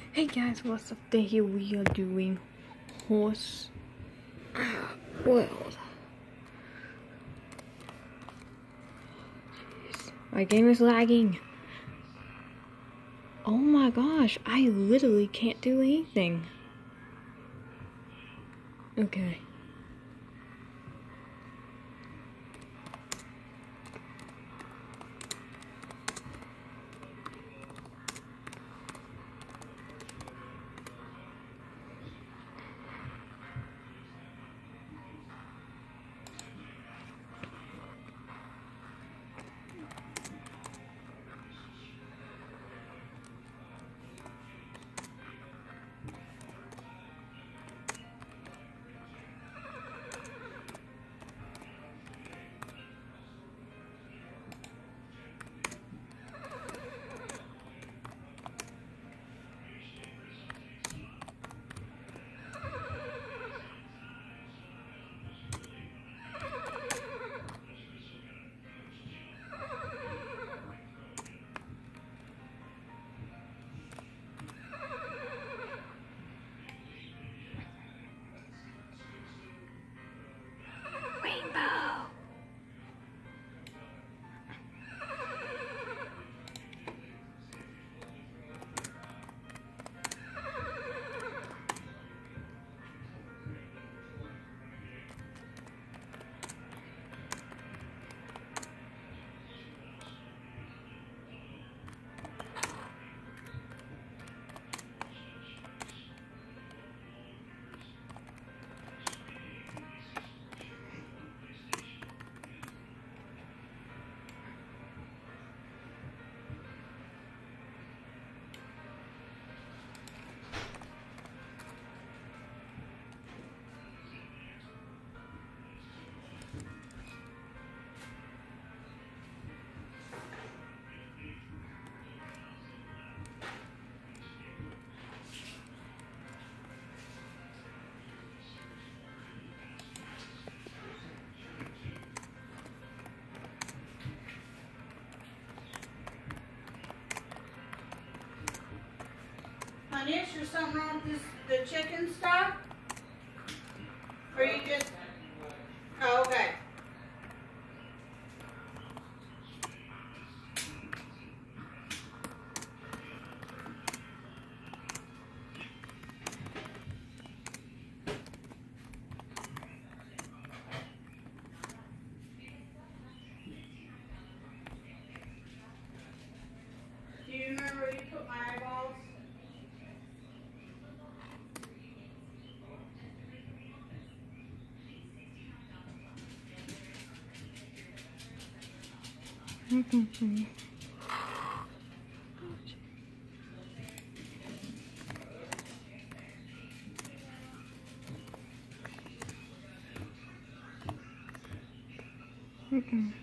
Hey guys, what's up? Today here we are doing horse world. Jeez, my game is lagging. Oh my gosh, I literally can't do anything. Okay. Rainbow. Honey, is there something wrong with the chicken stuff? Or you just... Oh, okay. Do you remember where you put my eyeballs? Mm-mm.